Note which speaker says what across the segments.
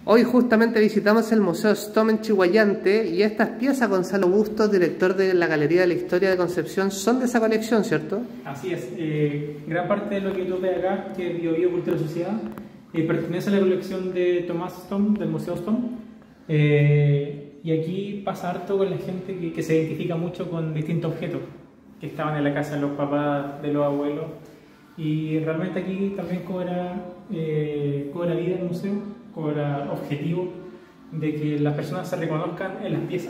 Speaker 1: Hoy justamente visitamos el Museo Stom en Chillhuayante y estas piezas, Gonzalo Bustos, director de la Galería de la Historia de Concepción, son de esa colección, ¿cierto?
Speaker 2: Así es. Gran parte de lo que tú ves acá, que es Bio Bio Cultura y Sociedad, pertenece a la colección de Tomás Stom, del Museo Stom. Y aquí pasa harto con la gente que se identifica mucho con distintos objetos que estaban en la casa de los papás, de los abuelos. Y realmente aquí también cobra vida el museo, cobra objetivo de que las personas se reconozcan en las piezas.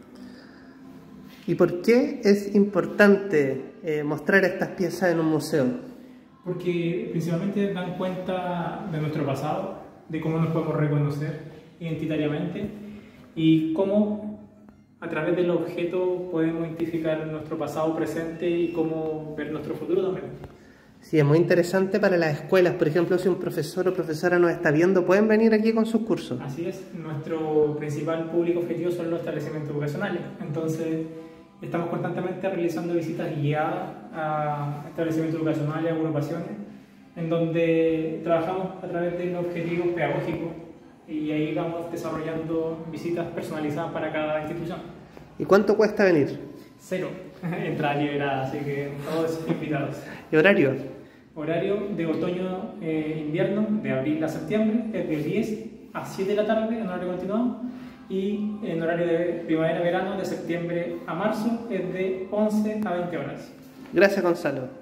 Speaker 1: ¿Y por qué es importante mostrar estas piezas en un museo?
Speaker 2: Porque principalmente dan cuenta de nuestro pasado, de cómo nos podemos reconocer identitariamente y cómo a través del objeto podemos identificar nuestro pasado presente y cómo ver nuestro futuro también.
Speaker 1: Sí, es muy interesante para las escuelas. Por ejemplo, si un profesor o profesora nos está viendo, pueden venir aquí con sus cursos.
Speaker 2: Así es, nuestro principal público objetivo son los establecimientos educacionales. Entonces, estamos constantemente realizando visitas guiadas a establecimientos educacionales, agrupaciones, en donde trabajamos a través de los objetivos pedagógicos y ahí vamos desarrollando visitas personalizadas para cada institución.
Speaker 1: ¿Y cuánto cuesta venir?
Speaker 2: 0, entrada liberada, así que todos invitados.
Speaker 1: ¿Y horario?
Speaker 2: Horario de otoño-invierno, de abril a septiembre, es de 10 a 7 de la tarde en horario continuado, y en horario de primavera-verano, de septiembre a marzo, es de 11 a 20 horas.
Speaker 1: Gracias, Gonzalo.